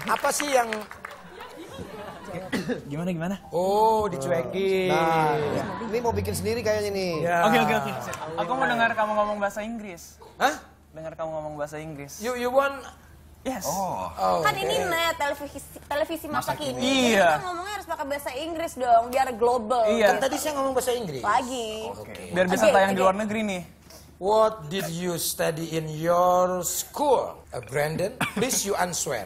Apa sih yang... Gimana? Oh, dicuekin. Nah, ini mau bikin sendiri kayaknya nih. Ya. Oke. Aku mau dengar kamu ngomong bahasa Inggris. Hah? Dengar kamu ngomong bahasa Inggris. You want... Yes. Oh, Kan ini net televisi masa kini. Iya. Kita ngomongnya harus pakai bahasa Inggris dong, biar global. Iya. Kan tadi saya ngomong bahasa Inggris. Lagi. Biar bisa tayang di luar negeri nih. What did you study in your school? Brandon, please you answer.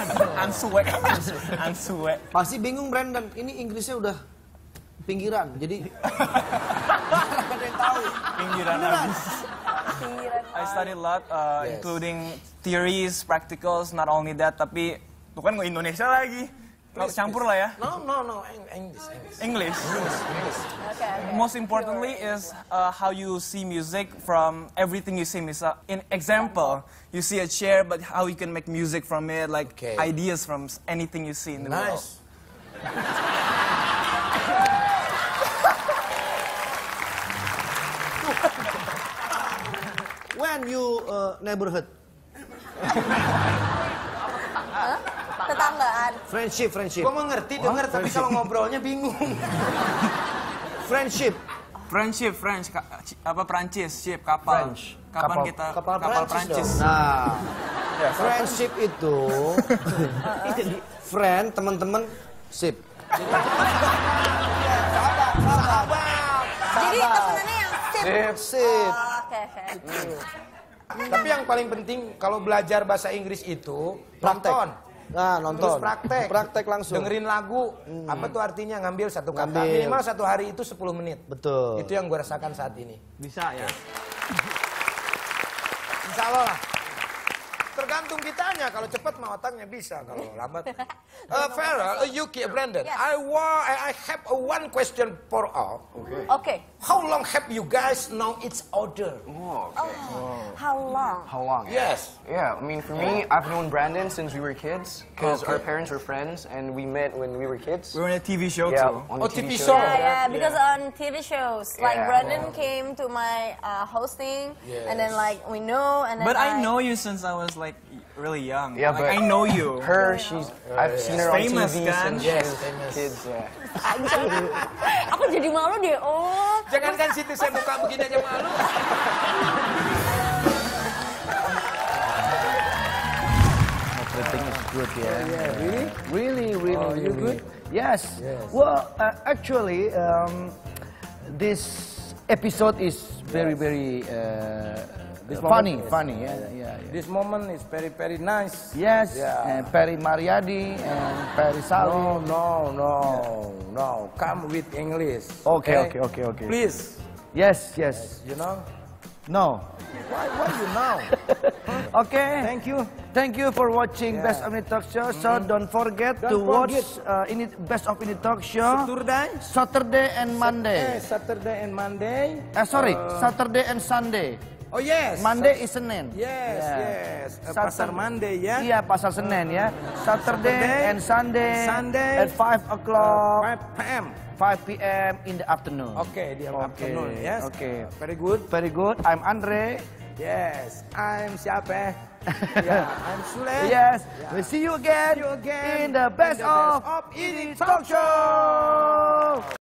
Ansue. Pasti bingung Brandon, ini Inggrisnya udah pinggiran, jadi ada yang tahu. Pinggiran habis. I studied a lot, including theories, practicals, not only that, tapi itu kan Indonesia lagi. Campur lah ya. No, English. Okay. Most importantly is how you see music from everything you see. In example, you see a chair, but how you can make music from it, like ideas from anything you see in the world. Nice. When you neighborhood, Tetanggaan. friendship. Gua mengerti denger, tapi kalau ngobrolnya bingung. Friendship. French, apa Prancis, ship, kapal. French. Kapan Kapal- kita kapal Prancis Prancis? Nah, friendship itu friend, teman-teman, sip. Jadi temenannya yang Sip. Oke. Tapi yang paling penting kalau belajar bahasa Inggris itu Praktek. nonton. Nah, nonton. Terus praktek. Praktek langsung. Dengerin lagu. Apa tuh artinya ngambil satu kata. Ngambil. Minimal satu hari itu 10 menit. Betul. Itu yang gue rasakan saat ini. Bisa ya. Insya Allah lah. Tergantung kitanya. Kalau cepat mah otaknya bisa. Kalau lambat. Farrell, Yuki, Brandon. Yes. I have one question for all. Oke. How long have you guys know each other? How long? How long? Yes. Yeah, I mean, for me, I've known Brandon since we were kids, because our parents were friends, and we met when we were kids. We were in a TV show Yeah, too. on Oh, the TV TV show. show. Yeah, because on TV shows, like Yeah. Brandon came to my hosting, and then like we know, and then But I know you since I was like really young. Yeah, like, but I know you. Her, I've seen her on Famous, TV kan? since Yes, she was famous. kids, yeah. Aku jadi malu deh. Oh, Jangankan situ saya buka begini aja malu. Everything is good, yeah. Really? Really, you good? Yes. Well, actually, this episode is very funny. Yeah. This moment is very nice. Yes, Yeah. and Perry Mariadi and Perry Salim. No. Come with English. Okay. Please. Yes. You know? No. Why you know? Okay. Thank you for watching Best of Ini Talk Show. So don't forget to watch Best of Ini Talk Show Saturday and Monday. Saturday and Monday. Saturday and Sunday. Oh yes. Monday is Senin. Yes. Pasar Monday ya. Iya, pasar Senin ya. Saturday and Sunday at 5 o'clock. 5 p.m. 5 p.m. in the afternoon. Okay, di afternoon. Yes. Okay. Very good. Very good. I'm Andre. Yes. I'm siapa? Yeah, I'm Sule. Yes. We see you again, in the Best of Ini Talk Show.